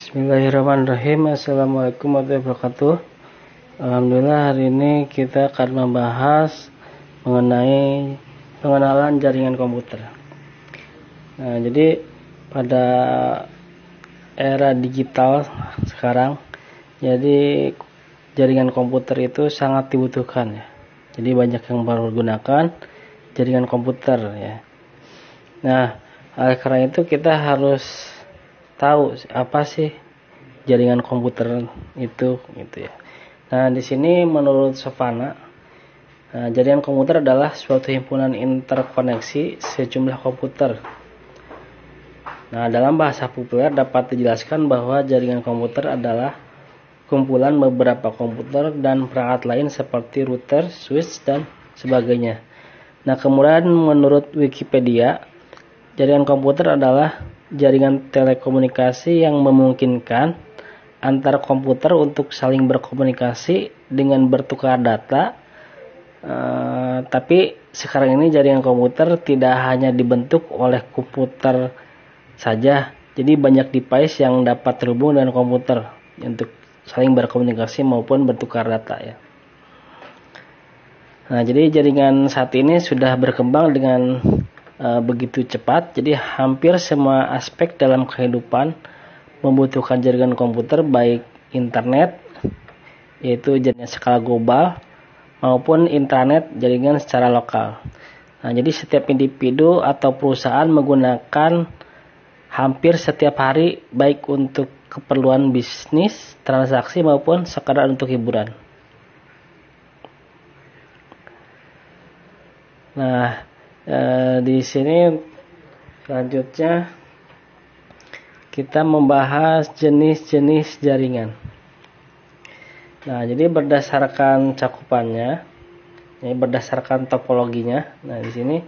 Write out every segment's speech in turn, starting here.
Bismillahirrahmanirrahim. Assalamualaikum warahmatullahi wabarakatuh. Alhamdulillah, hari ini kita akan membahas mengenai pengenalan jaringan komputer. Nah, jadi pada era digital sekarang, jadi jaringan komputer itu sangat dibutuhkan ya. Jadi banyak yang menggunakan jaringan komputer ya. Nah, oleh karena itu kita harus tahu apa sih jaringan komputer itu gitu ya. Nah, di sini menurut Sofana, jaringan komputer adalah suatu himpunan interkoneksi sejumlah komputer. Nah, dalam bahasa populer dapat dijelaskan bahwa jaringan komputer adalah kumpulan beberapa komputer dan perangkat lain seperti router, switch, dan sebagainya. Nah, kemudian menurut Wikipedia, jaringan komputer adalah jaringan telekomunikasi yang memungkinkan antar komputer untuk saling berkomunikasi dengan bertukar data. Tapi sekarang ini jaringan komputer tidak hanya dibentuk oleh komputer saja, jadi banyak device yang dapat terhubung dengan komputer untuk saling berkomunikasi maupun bertukar data ya. Nah, jadi jaringan saat ini sudah berkembang dengan begitu cepat, jadi hampir semua aspek dalam kehidupan membutuhkan jaringan komputer, baik internet yaitu jaringan skala global maupun intranet jaringan secara lokal. Nah, jadi setiap individu atau perusahaan menggunakan hampir setiap hari, baik untuk keperluan bisnis, transaksi maupun sekadar untuk hiburan. Nah, di sini selanjutnya kita membahas jenis-jenis jaringan. Nah, jadi berdasarkan cakupannya, ini berdasarkan topologinya. Nah, di sini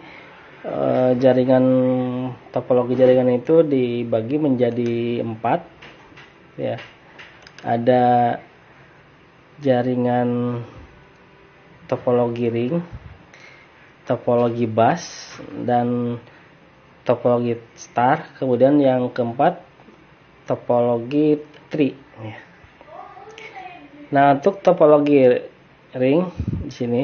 topologi jaringan itu dibagi menjadi 4 ya. Ada jaringan topologi ring, topologi bus, dan topologi star. Kemudian yang keempat, topologi tree. Nah, untuk topologi ring di sini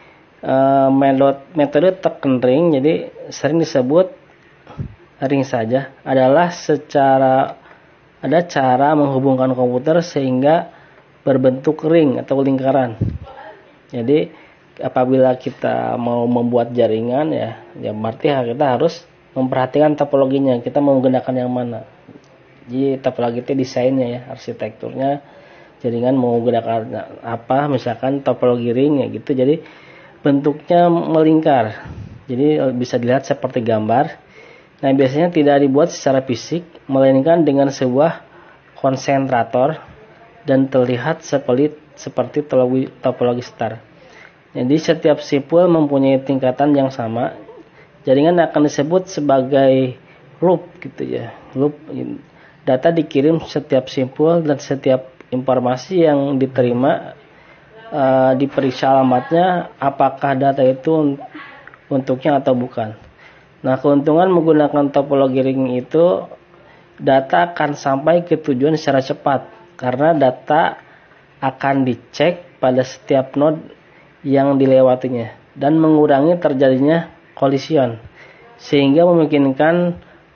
metode teken ring, jadi sering disebut ring saja, adalah ada cara menghubungkan komputer sehingga berbentuk ring atau lingkaran. Jadi apabila kita mau membuat jaringan ya berarti kita harus memperhatikan topologinya, kita mau menggunakan yang mana. Jadi topologi itu desainnya ya, arsitekturnya jaringan mau menggunakan apa, misalkan topologi ring ya gitu. Jadi bentuknya melingkar, jadi bisa dilihat seperti gambar. Nah, biasanya tidak dibuat secara fisik, melainkan dengan sebuah konsentrator dan terlihat seperti topologi star. Jadi setiap simpul mempunyai tingkatan yang sama. Jaringan akan disebut sebagai loop gitu ya. Loop. Data dikirim setiap simpul dan setiap informasi yang diterima diperiksa alamatnya apakah data itu untuknya atau bukan. Nah, keuntungan menggunakan topologi ring itu, data akan sampai ke tujuan secara cepat karena data akan dicek pada setiap node yang dilewatinya dan mengurangi terjadinya kolision, sehingga memungkinkan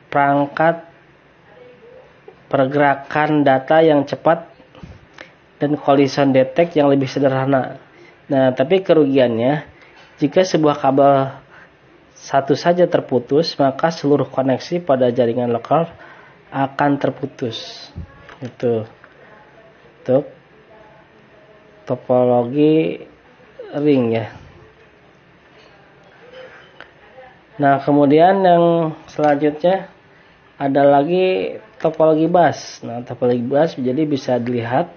pergerakan data yang cepat dan collision detect yang lebih sederhana. Nah, tapi kerugiannya, jika sebuah kabel satu saja terputus, maka seluruh koneksi pada jaringan lokal akan terputus. Itu untuk topologi ring ya. Nah, kemudian yang selanjutnya ada lagi topologi bus. Nah, topologi bus jadi bisa dilihat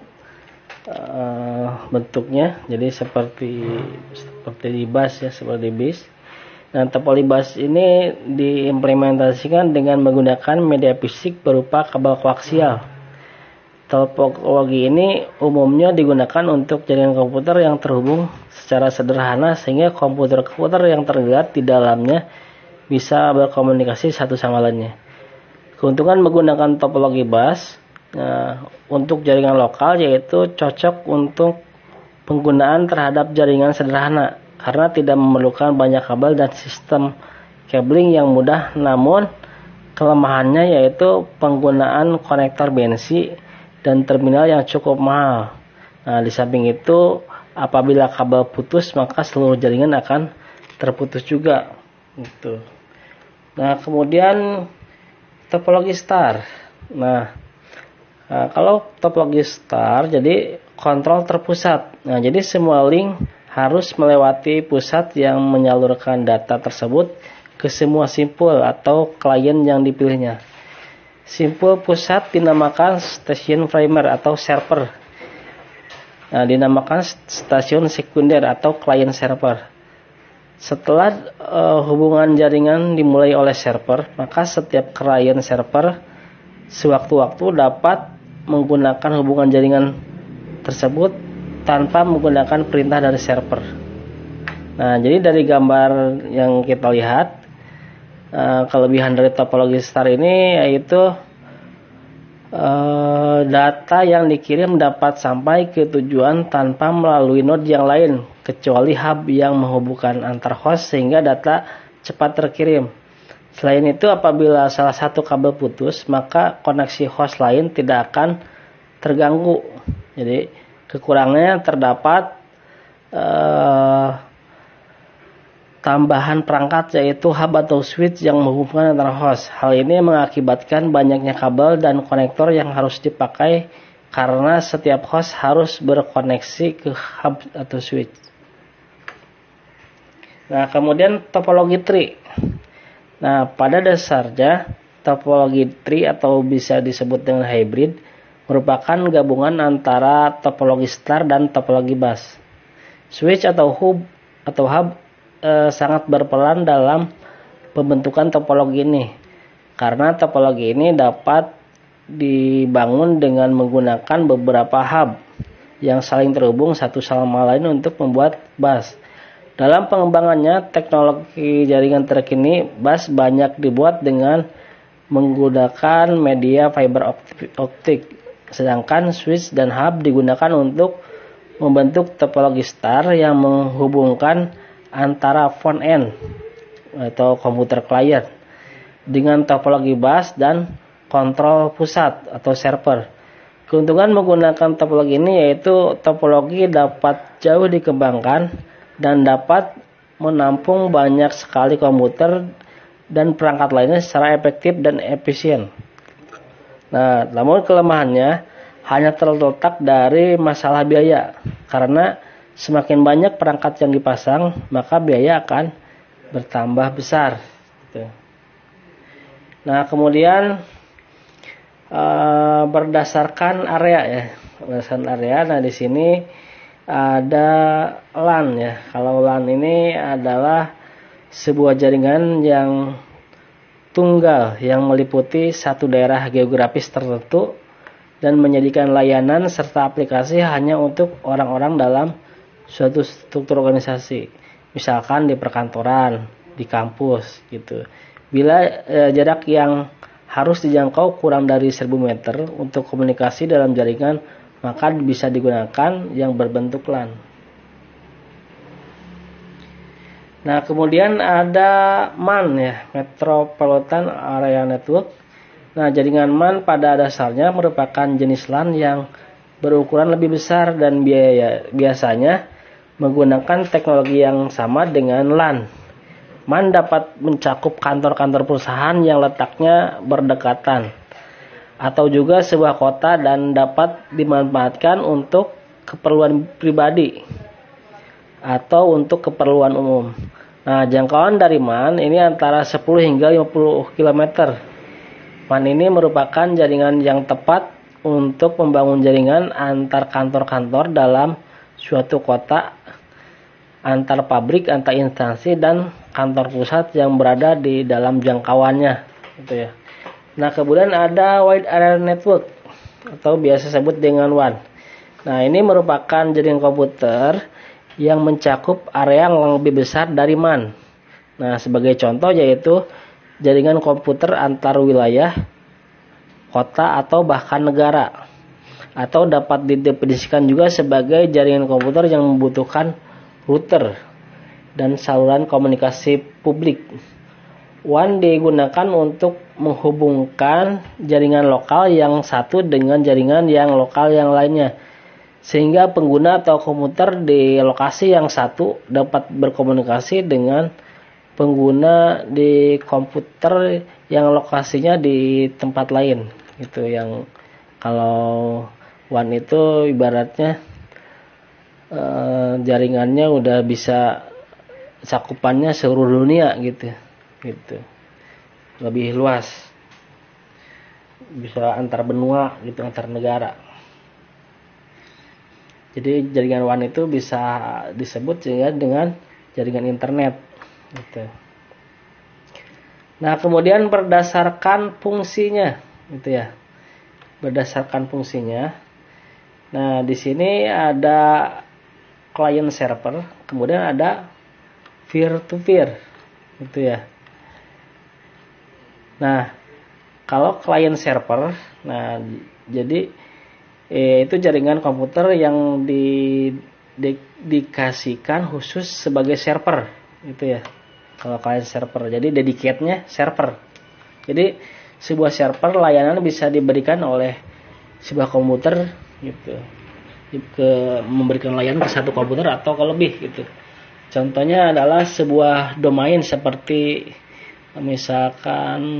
bentuknya, jadi seperti di bus ya, seperti bis. Nah, topologi bus ini diimplementasikan dengan menggunakan media fisik berupa kabel koaksial. Topologi ini umumnya digunakan untuk jaringan komputer yang terhubung secara sederhana sehingga komputer-komputer yang terlibat di dalamnya bisa berkomunikasi satu sama lainnya. Keuntungan menggunakan topologi bus, Nah, untuk jaringan lokal yaitu cocok untuk penggunaan terhadap jaringan sederhana karena tidak memerlukan banyak kabel dan sistem cabling yang mudah, namun kelemahannya yaitu penggunaan konektor BNC dan terminal yang cukup mahal. Nah, di samping itu, apabila kabel putus maka seluruh jaringan akan terputus juga. Gitu. Nah, kemudian topologi star. Nah, kalau topologi star, jadi kontrol terpusat. Nah, jadi semua link harus melewati pusat yang menyalurkan data tersebut ke semua simpul atau klien yang dipilihnya. Simpul pusat dinamakan station framer atau server. Nah, dinamakan stasiun sekunder atau klien server. Setelah hubungan jaringan dimulai oleh server, maka setiap klien server sewaktu-waktu dapat menggunakan hubungan jaringan tersebut tanpa menggunakan perintah dari server. Nah, jadi dari gambar yang kita lihat, kelebihan dari topologi star ini yaitu data yang dikirim dapat sampai ke tujuan tanpa melalui node yang lain kecuali hub yang menghubungkan antar host sehingga data cepat terkirim. Selain itu, apabila salah satu kabel putus, maka koneksi host lain tidak akan terganggu. Jadi kekurangannya terdapat tambahan perangkat yaitu hub atau switch yang menghubungkan antara host. Hal ini mengakibatkan banyaknya kabel dan konektor yang harus dipakai karena setiap host harus berkoneksi ke hub atau switch. Nah, kemudian topologi tree. Nah, pada dasarnya topologi tree atau bisa disebut dengan hybrid merupakan gabungan antara topologi star dan topologi bus. Switch atau hub sangat berperan dalam pembentukan topologi ini karena topologi ini dapat dibangun dengan menggunakan beberapa hub yang saling terhubung satu sama lain untuk membuat bus. Dalam pengembangannya, teknologi jaringan terkini, bus banyak dibuat dengan menggunakan media fiber optik, sedangkan switch dan hub digunakan untuk membentuk topologi star yang menghubungkan antara front end atau komputer klien dengan topologi bus dan kontrol pusat atau server. Keuntungan menggunakan topologi ini yaitu topologi dapat jauh dikembangkan dan dapat menampung banyak sekali komputer dan perangkat lainnya secara efektif dan efisien. Nah, namun kelemahannya hanya terletak dari masalah biaya karena semakin banyak perangkat yang dipasang, maka biaya akan bertambah besar. Nah, kemudian berdasarkan area ya, berdasarkan area. Nah, di sini ada LAN ya. Kalau LAN ini adalah sebuah jaringan yang tunggal yang meliputi satu daerah geografis tertentu dan menjadikan layanan serta aplikasi hanya untuk orang-orang dalam suatu struktur organisasi, misalkan di perkantoran, di kampus gitu. Bila jarak yang harus dijangkau kurang dari 1000 meter untuk komunikasi dalam jaringan, maka bisa digunakan yang berbentuk LAN. Nah, kemudian ada MAN ya, Metropolitan Area Network. Nah, jaringan MAN pada dasarnya merupakan jenis LAN yang berukuran lebih besar dan biasanya menggunakan teknologi yang sama dengan LAN. MAN dapat mencakup kantor-kantor perusahaan yang letaknya berdekatan atau juga sebuah kota dan dapat dimanfaatkan untuk keperluan pribadi atau untuk keperluan umum. Nah, jangkauan dari MAN ini antara 10 hingga 50 km. MAN ini merupakan jaringan yang tepat untuk membangun jaringan antar kantor-kantor dalam suatu kota, antar pabrik, antar instansi, dan kantor pusat yang berada di dalam jangkauannya. Gitu ya. Nah, kemudian ada Wide Area Network atau biasa disebut dengan WAN. Nah, ini merupakan jaringan komputer yang mencakup area yang lebih besar dari MAN. Nah, sebagai contoh yaitu jaringan komputer antar wilayah, kota atau bahkan negara. Atau dapat didefinisikan juga sebagai jaringan komputer yang membutuhkan router dan saluran komunikasi publik. WAN digunakan untuk menghubungkan jaringan lokal yang satu dengan jaringan yang lokal yang lainnya, sehingga pengguna atau komputer di lokasi yang satu dapat berkomunikasi dengan pengguna di komputer yang lokasinya di tempat lain. Itu yang kalau WAN itu ibaratnya jaringannya udah bisa cakupannya seluruh dunia gitu, lebih luas, bisa antar benua gitu, antar negara. Jadi jaringan WAN itu bisa disebut juga dengan jaringan internet gitu. Nah, kemudian berdasarkan fungsinya gitu ya. Berdasarkan fungsinya. Nah, di sini ada client server, kemudian ada peer to peer gitu ya. Nah, kalau client server, nah jadi itu jaringan komputer yang dikasihkan khusus sebagai server gitu ya. Kalau client server, jadi dedicate-nya server. Jadi sebuah server layanan bisa diberikan oleh sebuah komputer gitu, memberikan layanan ke satu komputer atau ke lebih gitu. Contohnya adalah sebuah domain seperti misalkan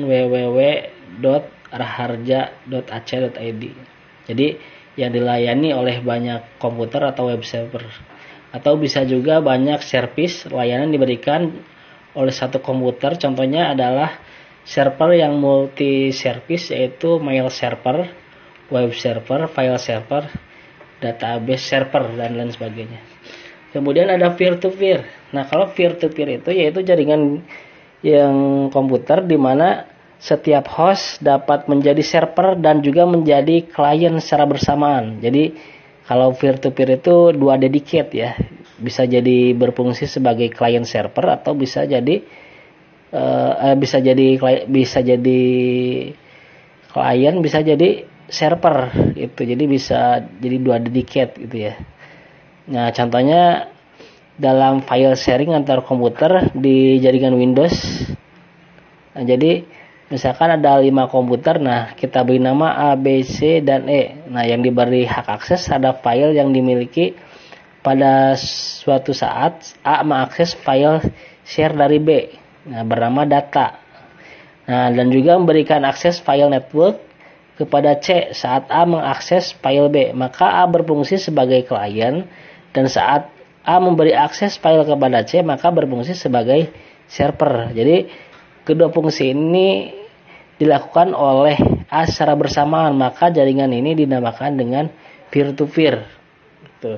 www.raharja.ac.id. Jadi yang dilayani oleh banyak komputer atau web server. Atau bisa juga banyak service layanan diberikan oleh satu komputer. Contohnya adalah server yang multi service, yaitu mail server, web server, file server, database server, dan lain sebagainya. Kemudian ada peer to peer. Nah, kalau peer to peer itu yaitu jaringan yang komputer di mana setiap host dapat menjadi server dan juga menjadi klien secara bersamaan. Jadi kalau peer to peer itu dua dedicate ya, bisa jadi berfungsi sebagai klien server atau bisa jadi klien, bisa jadi server itu. Jadi bisa jadi dua dedicate gitu ya. Nah, contohnya dalam file sharing antar komputer di jaringan Windows. Nah, jadi misalkan ada 5 komputer, nah kita beri nama A, B, C, dan E. Nah, yang diberi hak akses ada file yang dimiliki pada suatu saat A mengakses file share dari B. Nah, bernama data. Nah, dan juga memberikan akses file network kepada C saat A mengakses file B. Maka A berfungsi sebagai klien, dan saat A memberi akses file kepada C, maka berfungsi sebagai server. Jadi kedua fungsi ini dilakukan oleh A secara bersamaan, maka jaringan ini dinamakan dengan peer to peer. Gitu.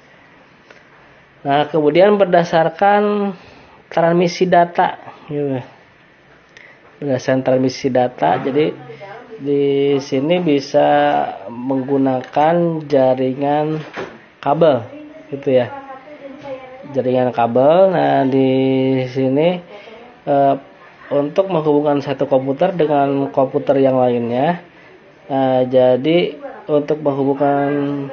Nah, kemudian berdasarkan transmisi data, berdasarkan transmisi data, jadi di sini bisa menggunakan jaringan kabel, gitu ya. Jaringan kabel. Nah, di sini untuk menghubungkan satu komputer dengan komputer yang lainnya. Jadi untuk menghubungkan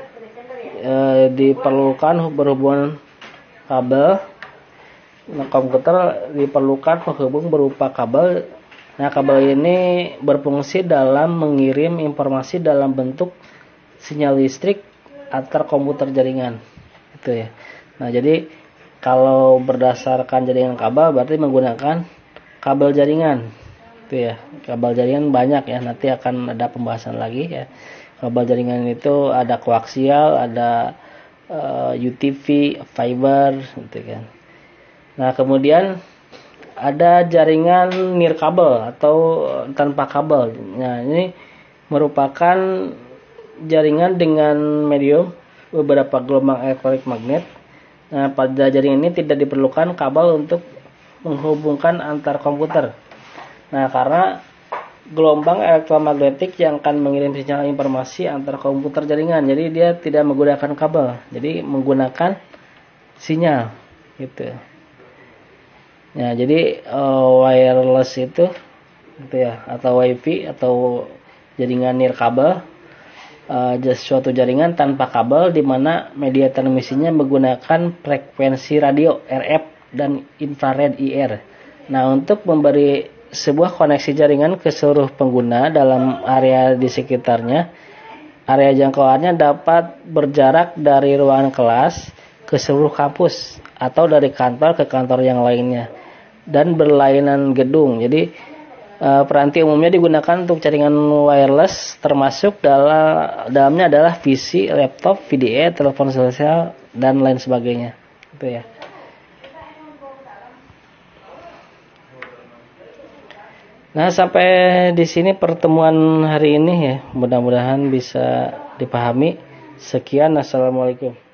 diperlukan berhubungan kabel. Nah, komputer diperlukan penghubung berupa kabel. Nah, kabel ini berfungsi dalam mengirim informasi dalam bentuk sinyal listrik antar komputer jaringan, gitu ya. Nah, jadi kalau berdasarkan jaringan kabel berarti menggunakan kabel jaringan, gitu ya. Kabel jaringan banyak ya, nanti akan ada pembahasan lagi ya. Kabel jaringan itu ada koaksial, ada UTV, fiber, gitu kan. Nah, kemudian ada jaringan nirkabel atau tanpa kabel. Nah, ini merupakan jaringan dengan medium beberapa gelombang elektromagnet. Nah, pada jaringan ini tidak diperlukan kabel untuk menghubungkan antar komputer. Nah, karena gelombang elektromagnetik yang akan mengirim sinyal informasi antar komputer jaringan, jadi dia tidak menggunakan kabel, jadi menggunakan sinyal, gitu. Nah, jadi wireless itu, gitu ya, atau WiFi atau jaringan nirkabel, suatu jaringan tanpa kabel di mana media transmisinya menggunakan frekuensi radio RF dan infrared IR. Nah, untuk memberi sebuah koneksi jaringan ke seluruh pengguna dalam area di sekitarnya, area jangkauannya dapat berjarak dari ruangan kelas ke seluruh kampus atau dari kantor ke kantor yang lainnya dan berlainan gedung. Jadi peranti umumnya digunakan untuk jaringan wireless, termasuk dalamnya adalah PC, laptop, VDA, telepon seluler, dan lain sebagainya. Itu ya. Nah, sampai di sini pertemuan hari ini ya. Mudah-mudahan bisa dipahami. Sekian, assalamualaikum.